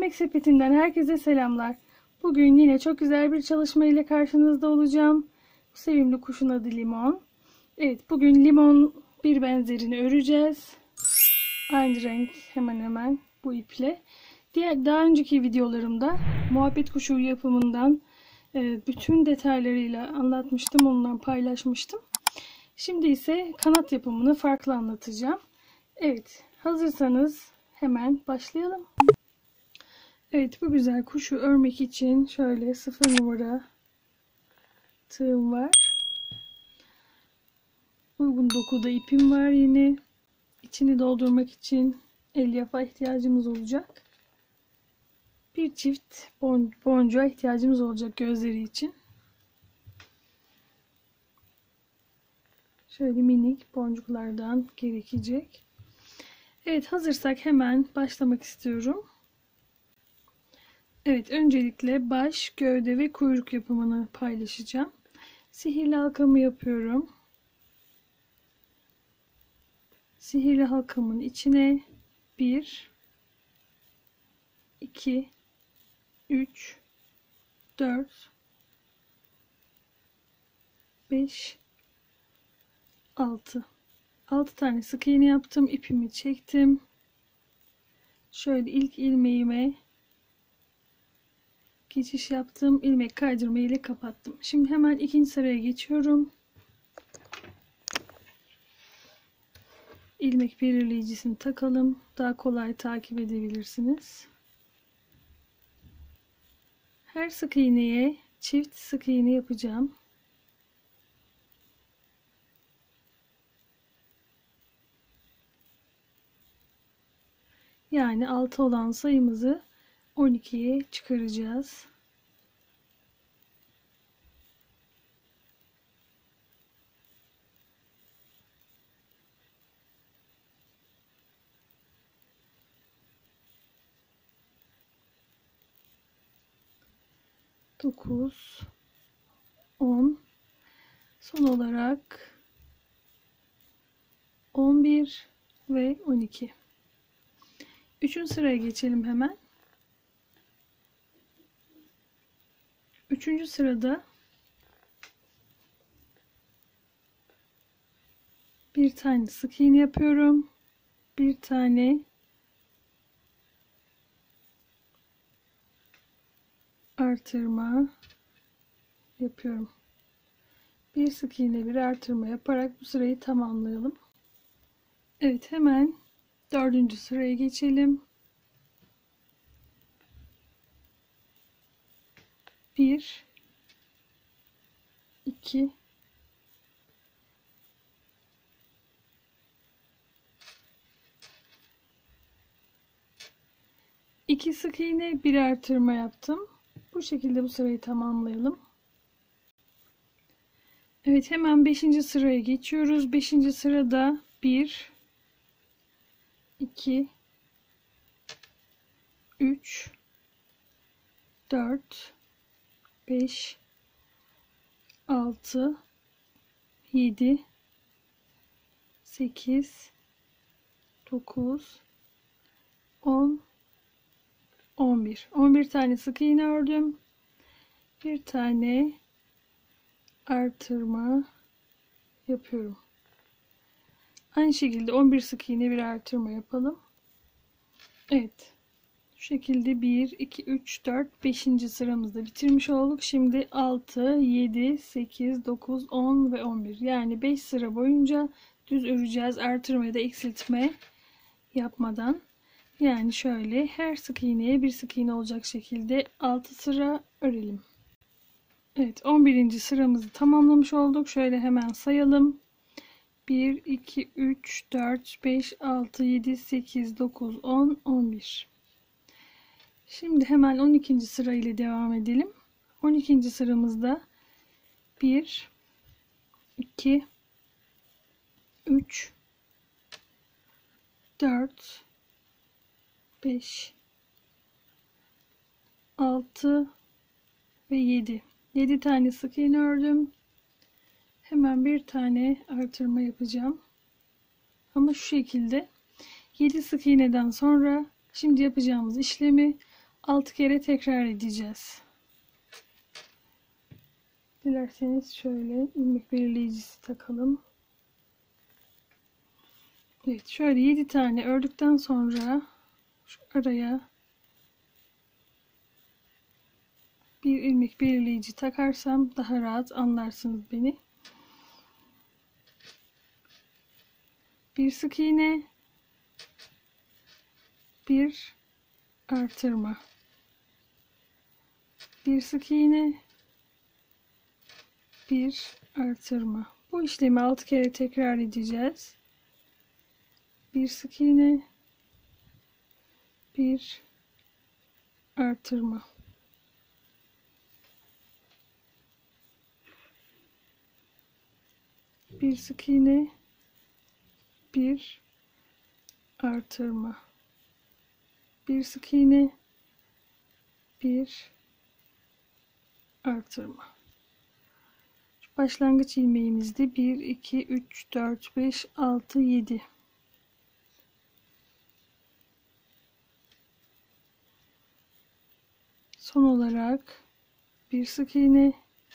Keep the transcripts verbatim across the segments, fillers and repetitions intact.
Yemek Sepeti'nden herkese selamlar. Bugün yine çok güzel bir çalışma ile karşınızda olacağım. Bu sevimli kuşun adı Limon. Evet, bugün limon bir benzerini öreceğiz. Aynı renk hemen hemen bu iple. Diğer daha önceki videolarımda muhabbet kuşu yapımından bütün detaylarıyla anlatmıştım, ondan paylaşmıştım. Şimdi ise kanat yapımını farklı anlatacağım. Evet, hazırsanız hemen başlayalım. Evet, bu güzel kuşu örmek için şöyle sıfır numara tığım var. Uygun dokuda ipim var yine. İçini doldurmak için elyafa ihtiyacımız olacak. Bir çift bon boncuğa ihtiyacımız olacak gözleri için. Şöyle minik boncuklardan gerekecek. Evet, hazırsak hemen başlamak istiyorum. Evet, öncelikle baş, gövde ve kuyruk yapımını paylaşacağım. Sihirli halkamı yapıyorum. Sihirli halkamın içine bir, iki, üç, dört, beş, altı. altı tane sık iğne yaptım. İpimi çektim. Şöyle ilk ilmeğime geçiş yaptım. İlmek kaydırma ile kapattım. Şimdi hemen ikinci sıraya geçiyorum. İlmek belirleyicisini takalım. Daha kolay takip edebilirsiniz. Her sık iğneye çift sık iğne yapacağım. Yani altı olan sayımızı on ikiye çıkaracağız. dokuz, on, son olarak on bir ve on iki. Üçüncü sıraya geçelim hemen. Üçüncü sırada bir tane sık iğne yapıyorum. Bir tane artırma yapıyorum. Bir sık iğne bir artırma yaparak bu sırayı tamamlayalım. Evet, hemen dördüncü sıraya geçelim. Bir, iki, iki sık iğne bir artırma yaptım. Bu şekilde bu sırayı tamamlayalım. Evet, hemen beşinci sıraya geçiyoruz. beşinci sırada bir, iki, üç, dört, beş, altı, yedi, sekiz, dokuz, on, on bir. on bir tane sık iğne ördüm. Bir tane artırma yapıyorum. Aynı şekilde on bir sık iğne bir artırma yapalım. Evet. Bu şekilde bir, iki, üç, dört, beşinci sıramızda bitirmiş olduk. Şimdi altı, yedi, sekiz, dokuz, on ve on bir. Yani beş sıra boyunca düz öreceğiz. Artırma ya da eksiltme yapmadan. Yani şöyle her sık iğneye bir sık iğne olacak şekilde altı sıra örelim. Evet, on birinci sıramızı tamamlamış olduk. Şöyle hemen sayalım. bir, iki, üç, dört, beş, altı, yedi, sekiz, dokuz, on, on bir. Şimdi hemen on ikinci sıra ile devam edelim. on ikinci sıramızda bir, iki, üç, dört, beş, altı ve yedi. yedi tane sık iğne ördüm. Hemen bir tane artırma yapacağım. Ama şu şekilde yedi sık iğneden sonra şimdi yapacağımız işlemi altı kere tekrar edeceğiz. Dilerseniz şöyle ilmek belirleyicisi takalım. Evet, şöyle yedi tane ördükten sonra şu araya bir ilmek belirleyici takarsam daha rahat anlarsınız beni. Bir sık iğne, bir artırma, bir sık iğne, bir artırma. Bu işlemi altı kere tekrar edeceğiz. Bir sık iğne, bir artırma. Bir sık iğne, bir artırma. Bir sık iğne, bir artırma. Başlangıç ilmeğimizde bir, iki, üç, dört, beş, altı, yedi. Son olarak bir sık iğne,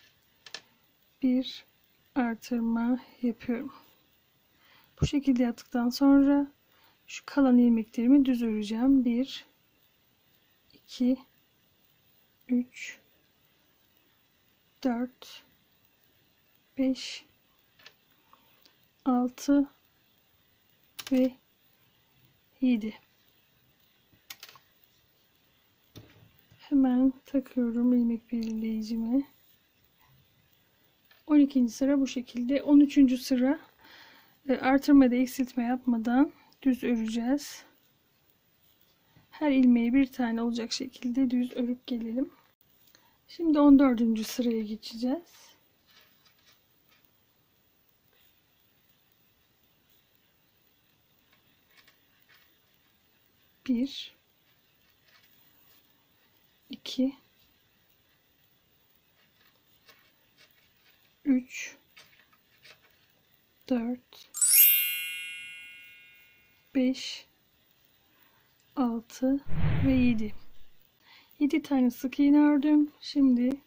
bir artırma yapıyorum. Bu şekilde yaptıktan sonra şu kalan ilmeklerimi düz öreceğim. bir, iki, üç, dört, beş, altı ve yedi. Hemen takıyorum ilmek belirleyicimi. on ikinci sıra bu şekilde. on üçüncü sıra artırma da eksiltme yapmadan düz öreceğiz. Her ilmeğe bir tane olacak şekilde düz örüp gelelim. Şimdi on dördüncü sıraya geçeceğiz. bir, iki, üç, dört, beş, altı ve yedi. yedi tane sık iğne ördüm. Şimdi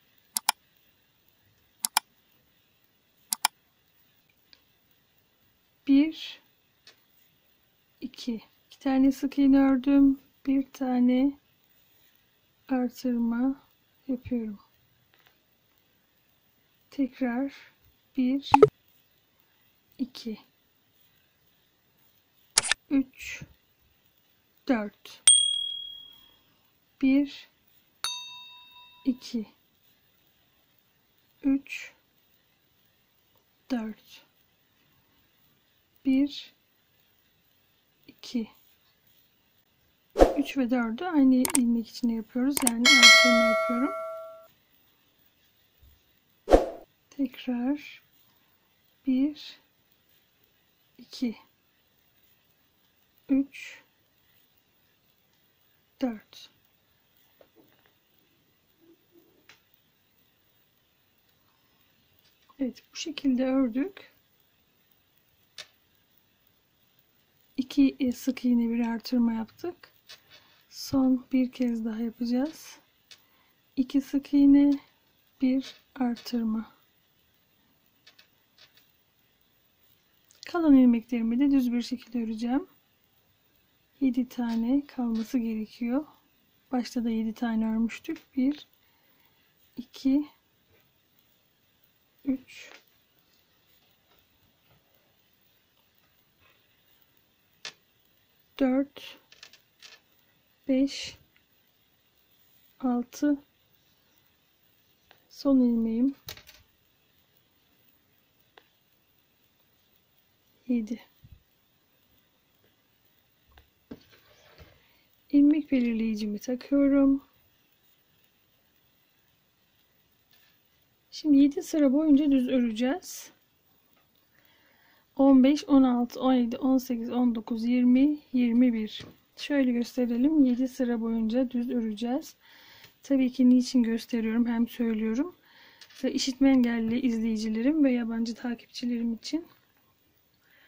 bir, iki, iki tane sık iğne ördüm. Bir tane artırma yapıyorum. Tekrar bir, iki, üç, dört, bir, iki, üç, dört, bir, iki, üç ve dördü aynı ilmek içinde yapıyoruz. Yani artırma yapıyorum. Tekrar bir, iki, üç, dört. Evet, bu şekilde ördük. iki sık iğne bir artırma yaptık. Son bir kez daha yapacağız. iki sık iğne, bir artırma. Kalan ilmeklerimi de düz bir şekilde öreceğim. yedi tane kalması gerekiyor. Başta da yedi tane örmüştük. bir, iki, üç, dört, beş, altı, son ilmeğim yedi. İlmek belirleyicimi takıyorum. Şimdi yedi sıra boyunca düz öreceğiz. on beş, on altı, on yedi, on sekiz, on dokuz, yirmi, yirmi bir. Şöyle gösterelim. yedi sıra boyunca düz öreceğiz. Tabii ki niçin gösteriyorum hem söylüyorum. İşitme engelli izleyicilerim ve yabancı takipçilerim için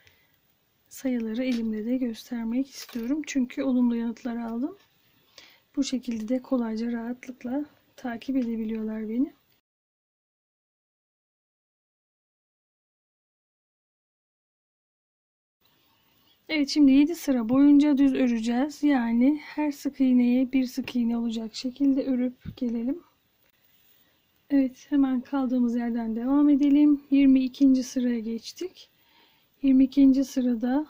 sayıları elimde de göstermek istiyorum. Çünkü olumlu yanıtlar aldım. Bu şekilde de kolayca rahatlıkla takip edebiliyorlar beni. Evet, şimdi yedi sıra boyunca düz öreceğiz. Yani her sık iğneye bir sık iğne olacak şekilde örüp gelelim. Evet, hemen kaldığımız yerden devam edelim. yirmi ikinci sıraya geçtik. yirmi ikinci sırada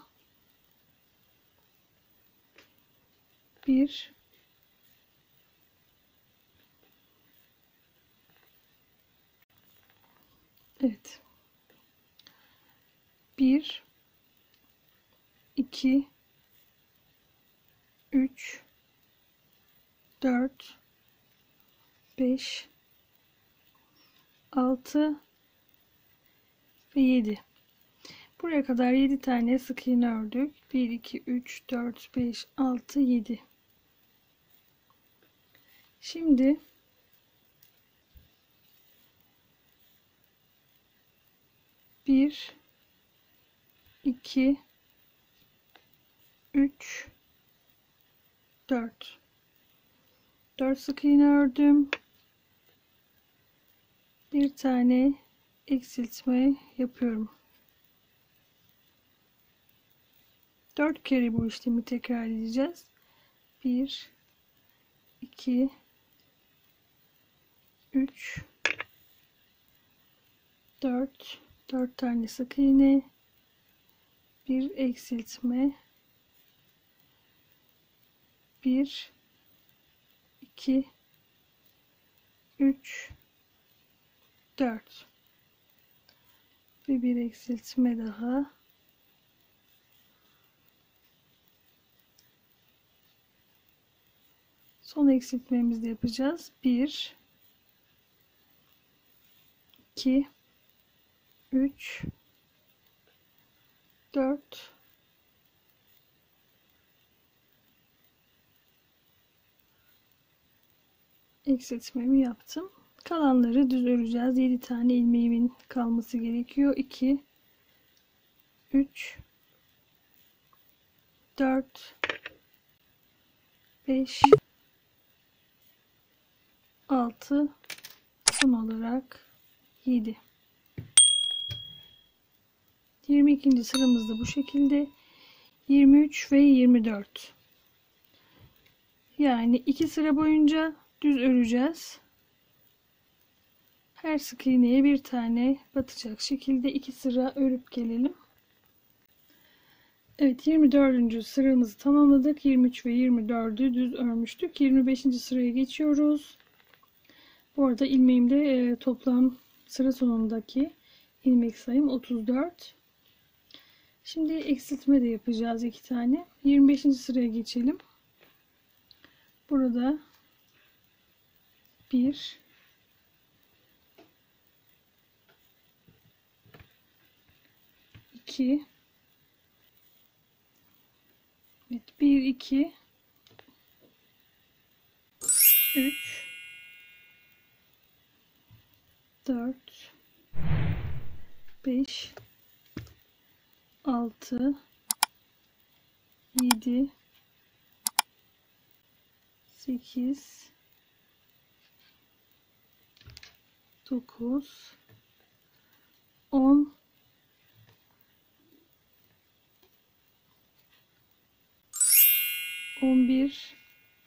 bir Evet. bir iki üç dört beş altı ve yedi. Buraya kadar yedi tane sık iğne ördük. bir iki üç dört beş altı yedi. Şimdi bir iki üç dört dört sık iğne ördüm. Bir tane eksiltme yapıyorum. dört kere bu işlemi tekrar edeceğiz. bir iki üç dört dört tane sık iğne, bir eksiltme, bir iki üç dört ve bir eksiltme daha. Son eksiltmemizi de yapacağız. bir iki üç dört eksiltmemi yaptım. Kalanları düz öreceğiz. yedi tane ilmeğimin kalması gerekiyor. iki üç dört beş altı, son olarak yedi. yirmi ikinci sıramızda bu şekilde. yirmi üç ve yirmi dört. Yani iki sıra boyunca düz öreceğiz. Her sık iğneye bir tane batacak şekilde iki sıra örüp gelelim. Evet, yirmi dördüncü sıramızı tamamladık. yirmi üç ve yirmi dördü düz örmüştük. yirmi beşinci sıraya geçiyoruz. Bu arada ilmeğimde e, toplam sıra sonundaki ilmek sayım otuz dört. Şimdi eksiltme de yapacağız iki tane. yirmi beşinci sıraya geçelim. Burada bir iki Evet, bir iki üç dört beş altı yedi sekiz dokuz on on bir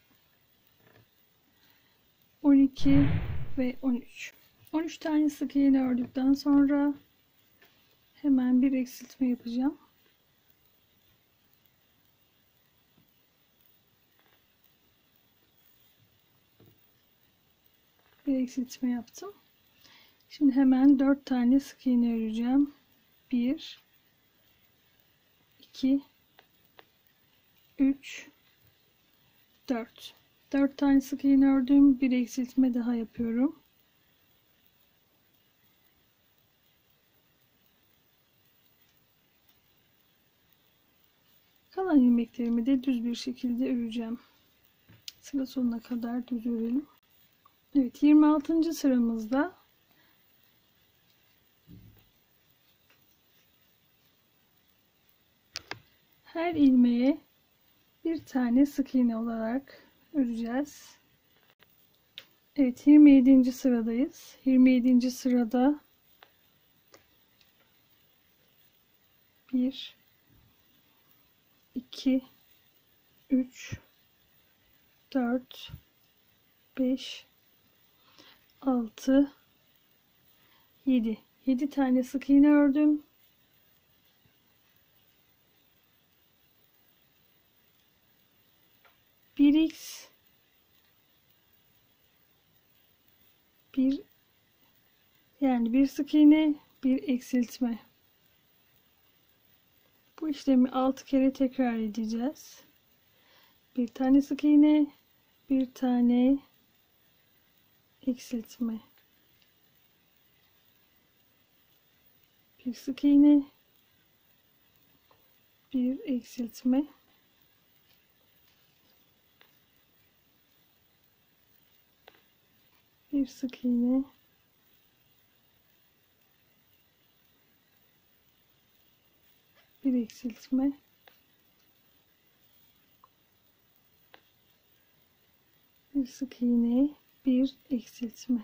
on iki ve on üç. on üç tane sık iğne ördükten sonra hemen bir eksiltme yapacağım. Bir eksiltme yaptım. Şimdi hemen dört tane sık iğne öreceğim. bir iki üç dört. dört tane sık iğne ördüm. Bir eksiltme daha yapıyorum. Kalan ilmeklerimi de düz bir şekilde öreceğim. Sıra sonuna kadar düz örelim. Evet, yirmi altıncı sıramızda her ilmeğe bir tane sık iğne olarak öreceğiz. Evet, yirmi yedinci sıradayız. yirmi yedinci sırada bir iki üç dört beş altı yedi. yedi tane sık iğne ördüm. bir x bir, yani bir sık iğne, bir eksiltme. Bu işlemi altı kere tekrar edeceğiz. Bir tane sık iğne, bir tane eksiltme. Bir sık iğne, bir eksiltme. Bir sık iğne, bir eksiltme. Bir sık iğne, bir eksiltme.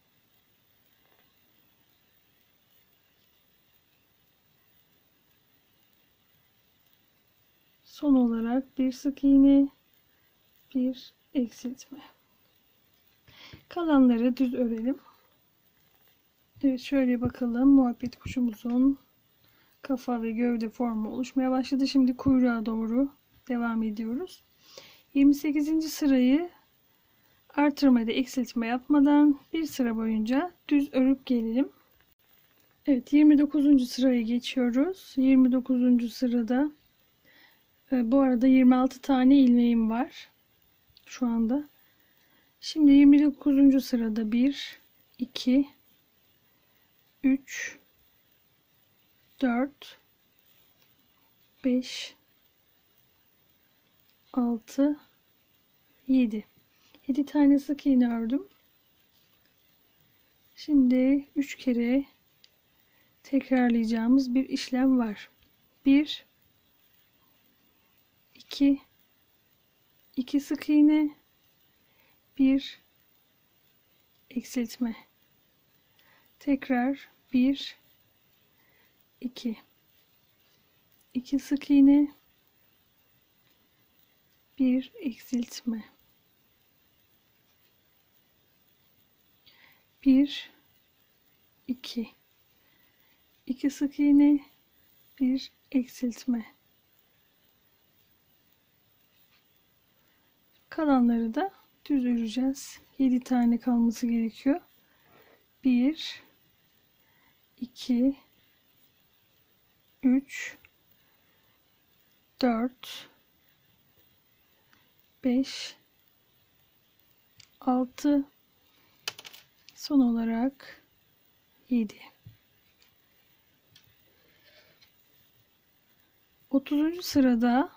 Son olarak bir sık iğne, bir eksiltme. Kalanları düz örelim. Evet, şöyle bakalım. Muhabbet kuşumuzun kafa ve gövde formu oluşmaya başladı. Şimdi kuyruğa doğru devam ediyoruz. yirmi sekizinci sırayı artırma ya da eksiltme yapmadan bir sıra boyunca düz örüp gelelim. Evet, yirmi dokuzuncu sıraya geçiyoruz. yirmi dokuzuncu sırada bu arada yirmi altı tane ilmeğim var şu anda. Şimdi yirmi dokuzuncu sırada bir iki üç dört beş altı yedi. yedi tane sık iğne ördüm. Şimdi üç kere tekrarlayacağımız bir işlem var. bir iki iki sık iğne, bir eksiltme. Tekrar bir iki iki sık iğne, bir eksiltme. bir iki iki sık iğne, bir eksiltme. Kalanları da düz öreceğiz. yedi tane kalması gerekiyor. bir iki üç dört beş altı, son olarak yedi. otuzuncu sırada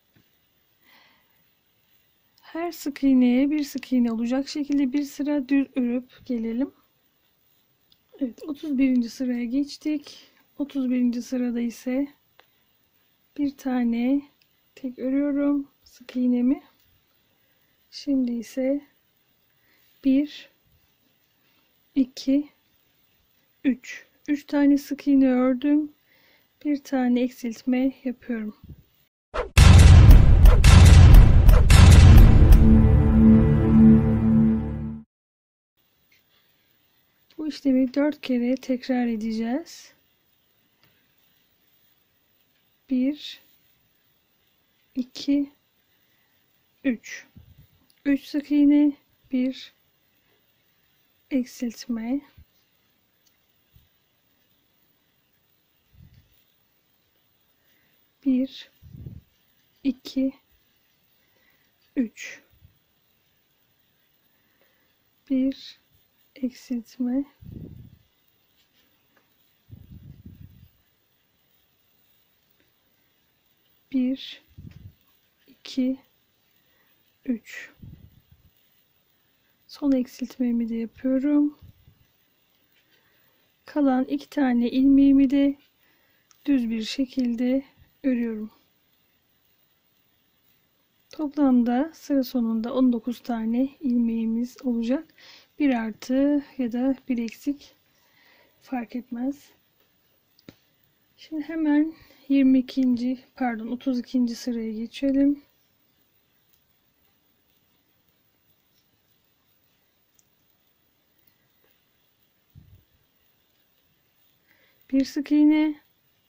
her sık iğneye bir sık iğne olacak şekilde bir sıra düz örüp gelelim. Evet, otuz birinci sıraya geçtik. otuz birinci sırada ise bir tane tek örüyorum sık iğnemi. Şimdi ise bir iki üç üç tane sık iğne ördüm. Bir tane eksiltme yapıyorum. Bu işlemi dört kere tekrar edeceğiz. bir iki üç üç sık iğne, bir eksiltme, bir iki üç bir eksiltme, bir iki üç, son eksiltmemi de yapıyorum. Kalan iki tane ilmeğimi de düz bir şekilde örüyorum. Toplamda sıra sonunda on dokuz tane ilmeğimiz olacak. Bir artı ya da bir eksik fark etmez. Şimdi hemen yirmi ikinci pardon otuz ikinci sıraya geçelim. Bir sık iğne,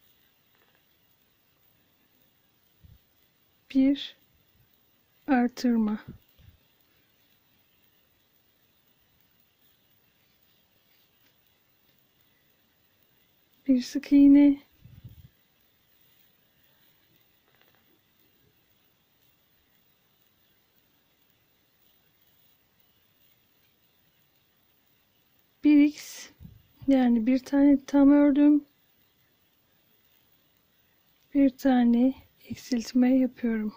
bir artırma, bir sık iğne, bir x yani bir tane tam ördüm, bir tane eksiltme yapıyorum,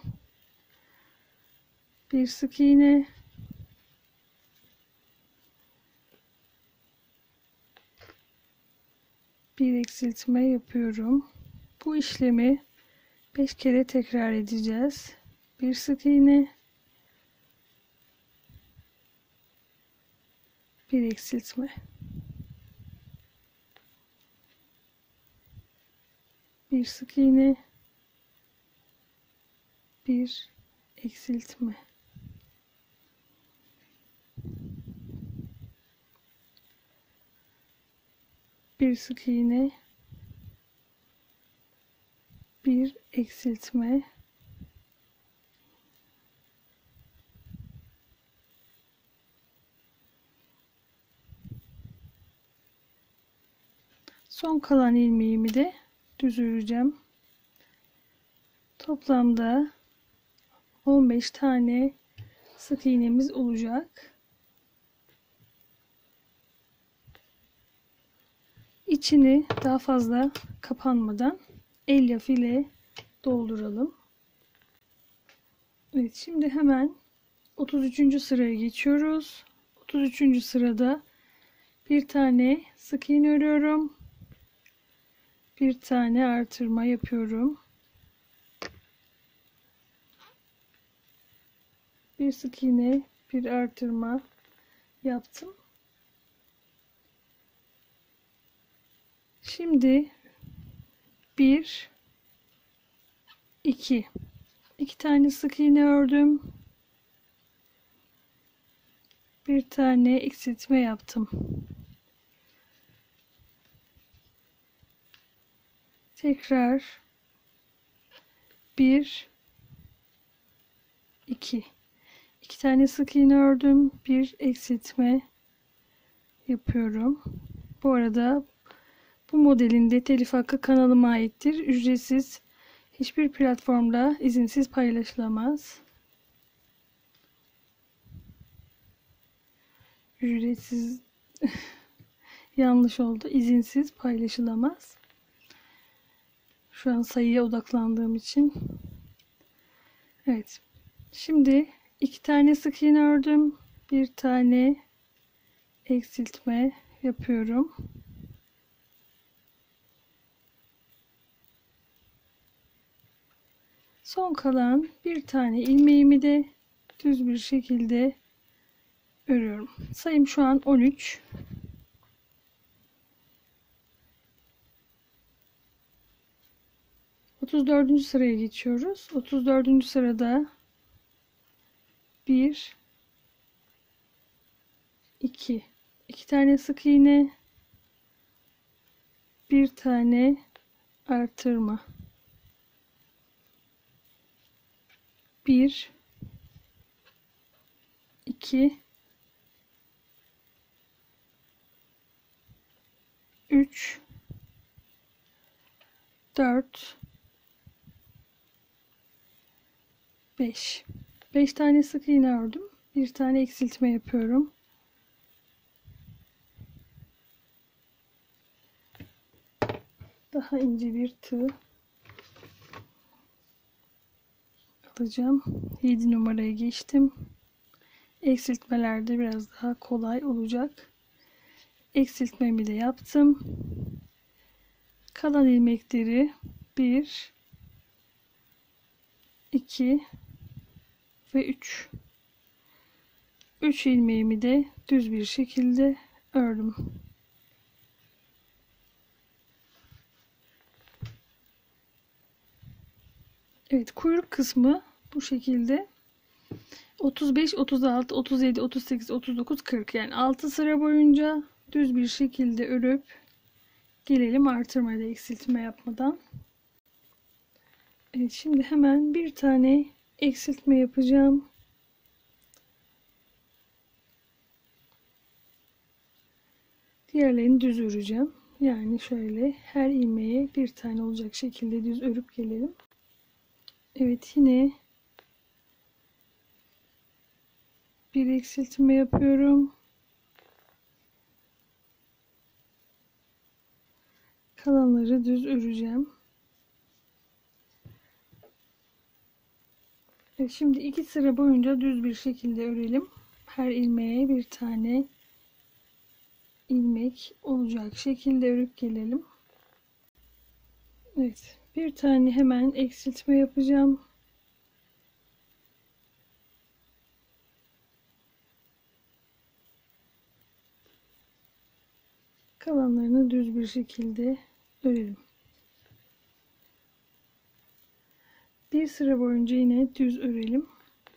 bir sık iğne, bir eksiltme yapıyorum. Bu işlemi beş kere tekrar edeceğiz. Bir sık iğne, bir eksiltme, bir sık iğne, bir eksiltme, bir sık iğne, bir eksiltme, son kalan ilmeğimi de düz öreceğim. Toplamda on beş tane sık iğnemiz olacak. İçini daha fazla kapanmadan elyaf ile dolduralım. Evet, şimdi hemen otuz üçüncü sıraya geçiyoruz. otuz üçüncü sırada bir tane sık iğne örüyorum. Bir tane artırma yapıyorum. Bir sık iğne, bir artırma yaptım. Şimdi bir, iki, iki tane sık iğne ördüm. Bir tane eksiltme yaptım. Tekrar bir, iki, iki tane sık iğne ördüm. Bir eksiltme yapıyorum. Bu arada bu modelin de telif hakkı kanalıma aittir. Ücretsiz, hiçbir platformda izinsiz paylaşılamaz. Ücretsiz yanlış oldu. İzinsiz paylaşılamaz. Şu an sayıya odaklandığım için. Evet. Şimdi iki tane sık iğne ördüm. Bir tane eksiltme yapıyorum. Son kalan bir tane ilmeğimi de düz bir şekilde örüyorum. Sayım şu an on üç. otuz dördüncü sıraya geçiyoruz. otuz dördüncü sırada bir, iki, iki tane sık iğne, bir tane artırma, bir, iki, üç, dört, beş. beş tane sık iğne ördüm. Bir tane eksiltme yapıyorum. Daha ince bir tığ alacağım. yedi numaraya geçtim. Eksiltmelerde biraz daha kolay olacak. Eksiltmemi de yaptım. Kalan ilmekleri bir, iki, ve üç. üç ilmeğimi de düz bir şekilde ördüm. Evet, kuyruk kısmı bu şekilde. otuz beş, otuz altı, otuz yedi, otuz sekiz, otuz dokuz, kırk, yani altı sıra boyunca düz bir şekilde örüp gelelim artırma da eksiltme yapmadan. Evet, şimdi hemen bir tane eksiltme yapacağım. Diğerlerini düz öreceğim. Yani şöyle her ilmeğe bir tane olacak şekilde düz örüp gelelim. Evet, yine bir eksiltme yapıyorum. Kalanları düz öreceğim. Evet, şimdi iki sıra boyunca düz bir şekilde örelim. Her ilmeğe bir tane ilmek olacak şekilde örüp gelelim. Evet, bir tane hemen eksiltme yapacağım. Kalanlarını düz bir şekilde örelim. Bir sıra boyunca yine düz örelim.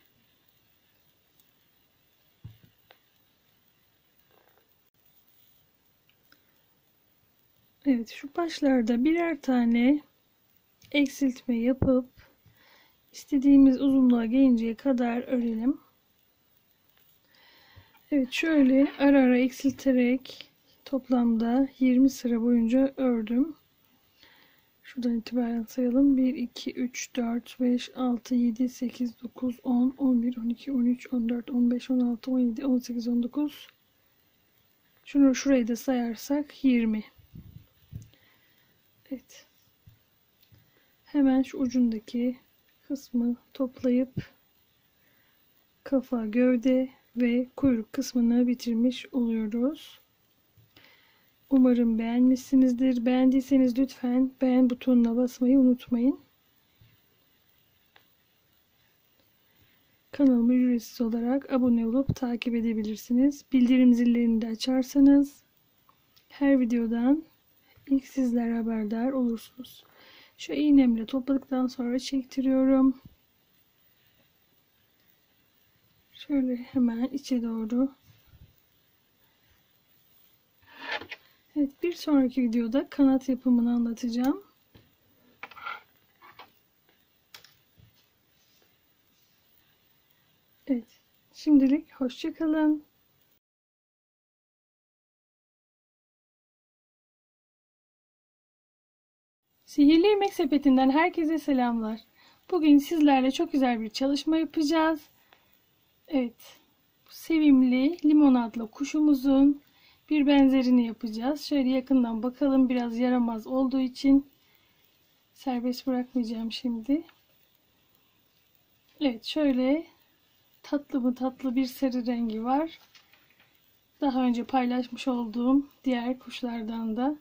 Evet, şu başlarda birer tane eksiltme yapıp istediğimiz uzunluğa gelinceye kadar örelim. Evet, şöyle ara ara eksilterek toplamda yirmi sıra boyunca ördüm. Şuradan itibaren sayalım. bir, iki, üç, dört, beş, altı, yedi, sekiz, dokuz, on, on bir, on iki, on üç, on dört, on beş, on altı, on yedi, on sekiz, on dokuz. Şunu şurayı da sayarsak yirmi. Evet. Hemen şu ucundaki kısmı toplayıp kafa, gövde ve kuyruk kısmını bitirmiş oluyoruz. Umarım beğenmişsinizdir. Beğendiyseniz lütfen beğen butonuna basmayı unutmayın. Kanalıma ücretsiz olarak abone olup takip edebilirsiniz. Bildirim zillerini de açarsanız her videodan ilk sizler haberdar olursunuz. Şu iğnemle topladıktan sonra çektiriyorum. Şöyle hemen içe doğru. Evet, bir sonraki videoda kanat yapımını anlatacağım. Evet, şimdilik hoşça kalın. Sihirli İlmek Sepeti'nden herkese selamlar. Bugün sizlerle çok güzel bir çalışma yapacağız. Evet, sevimli limon adlı kuşumuzun bir benzerini yapacağız. Şöyle yakından bakalım, biraz yaramaz olduğu için serbest bırakmayacağım şimdi. Evet, şöyle tatlı mı tatlı bir sarı rengi var. Daha önce paylaşmış olduğum diğer kuşlardan da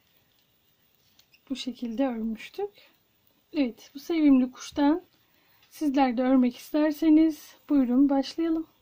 bu şekilde örmüştük. Evet, bu sevimli kuştan sizler de örmek isterseniz buyurun başlayalım.